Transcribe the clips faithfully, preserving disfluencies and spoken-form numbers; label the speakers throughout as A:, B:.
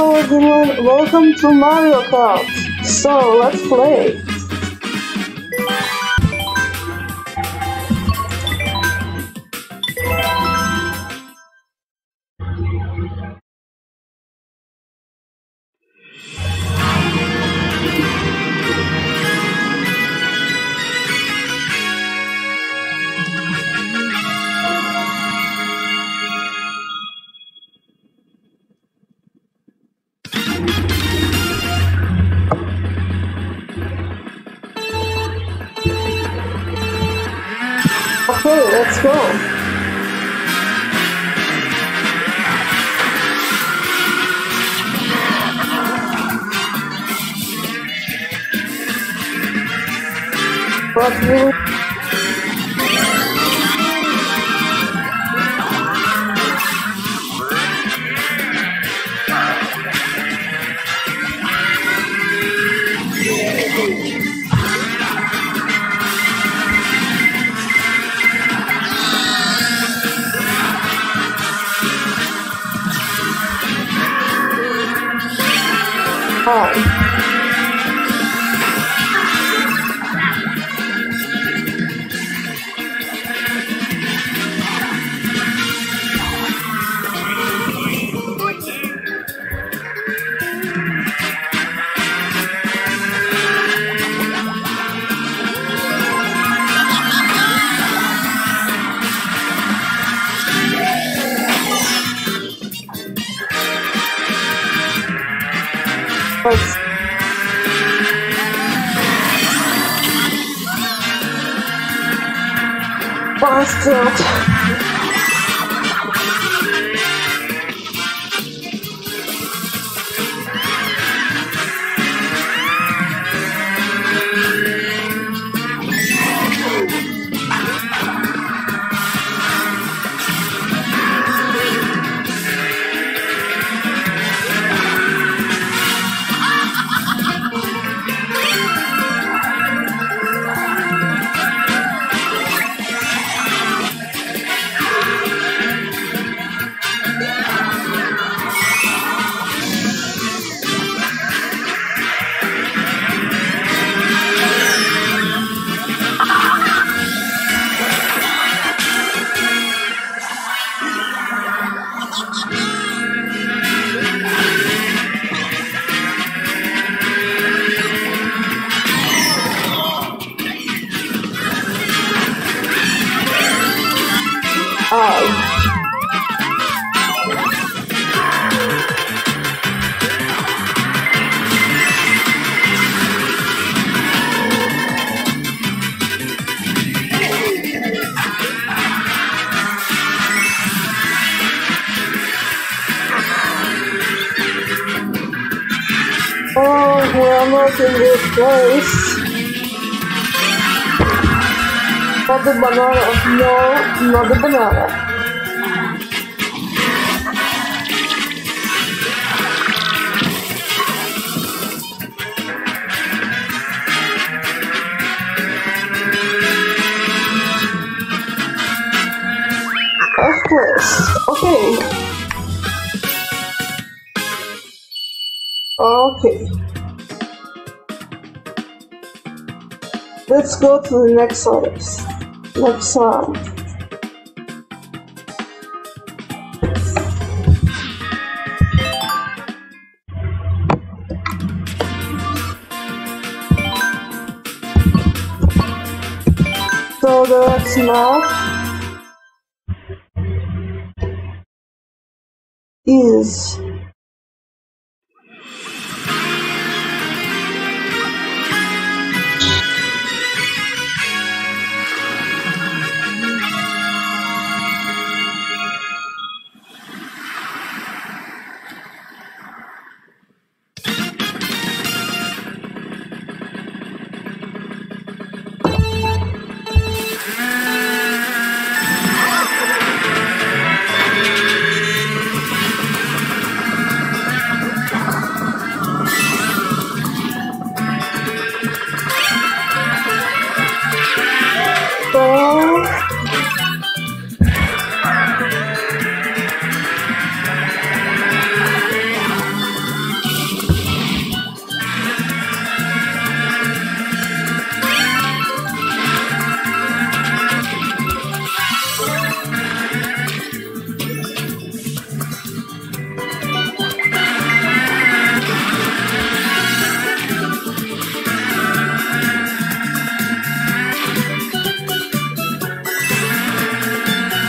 A: everyone, welcome to Mario Kart. So let's play. Okay, let's go. But we Hi. Let's bastard. Oh. Oh, we're not in this place. Not the banana. No, not the banana. Of course. Okay. Okay. Let's go to the next service. Next one. So the next map is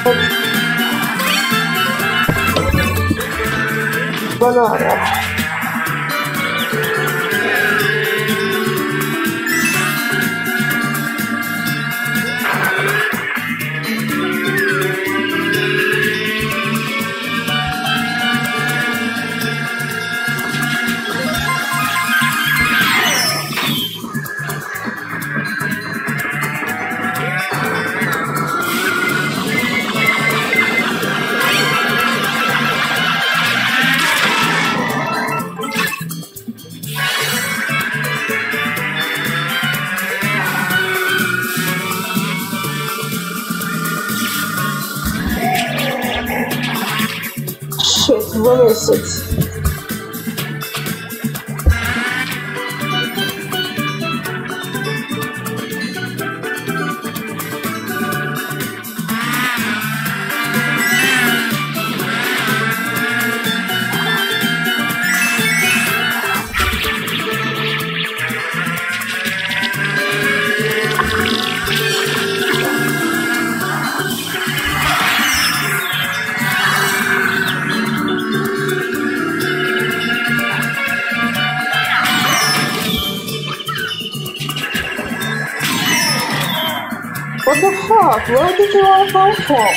A: Banana. Shit, where is it? What the fuck? Where did you all come from?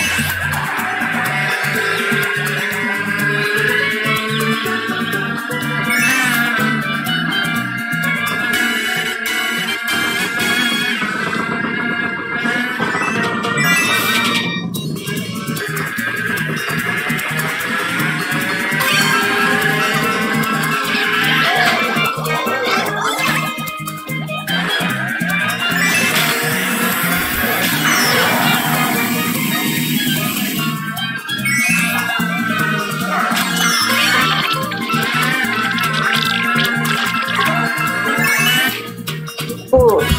A: Good.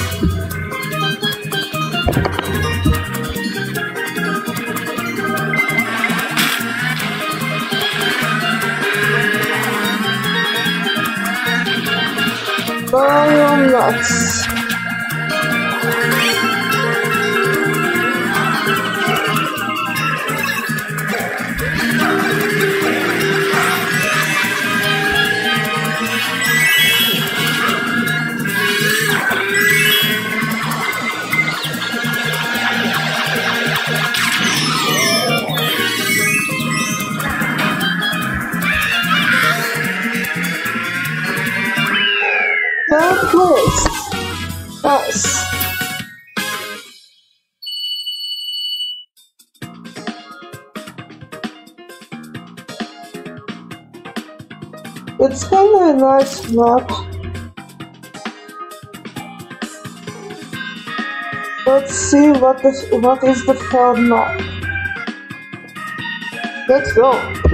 A: Mario nuts. That place. Nice. It's kind of a nice map. Let's see what is what is the third map. Let's go.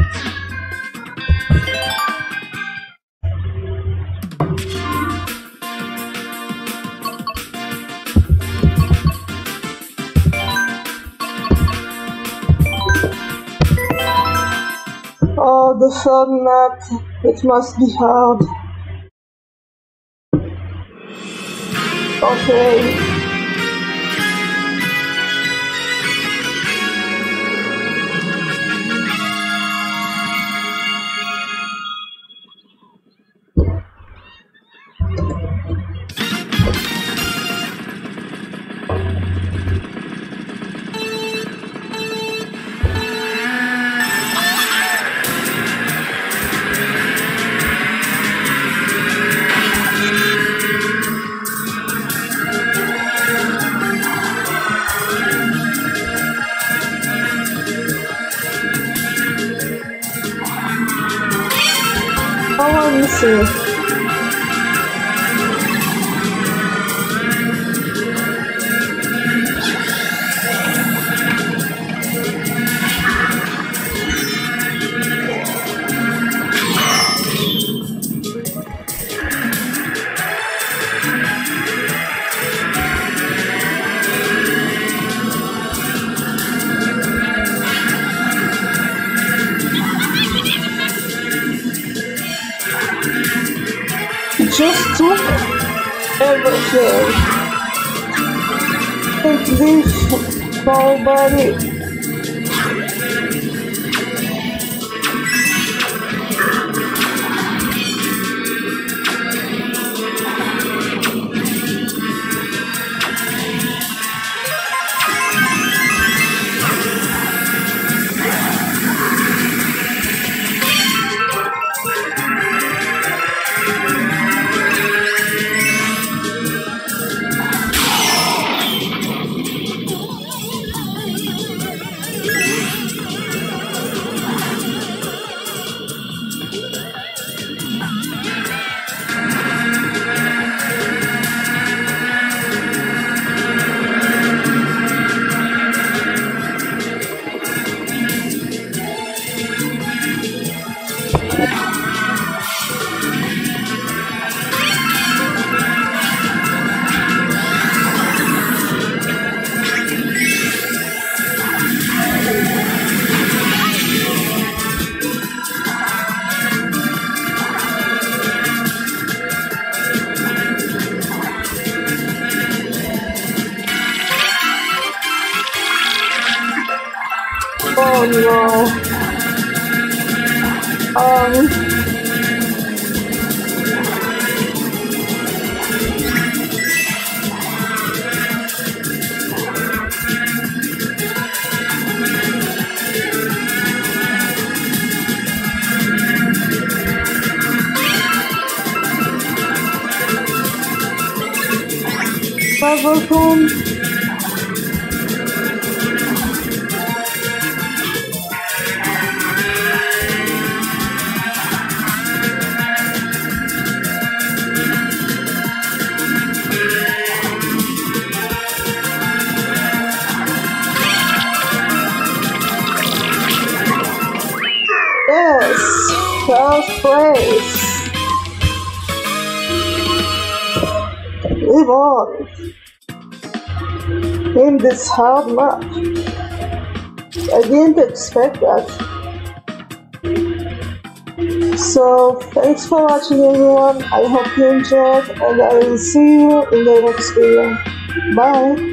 A: Oh, the third map. It must be hard. Okay. Oh, let me see. Just took everything. Take this, nobody. Oh no. Um. Leprechaun. Yes, first place. We won in this hard map. I didn't expect that. So thanks for watching everyone. I hope you enjoyed and I will see you in the next video. Bye.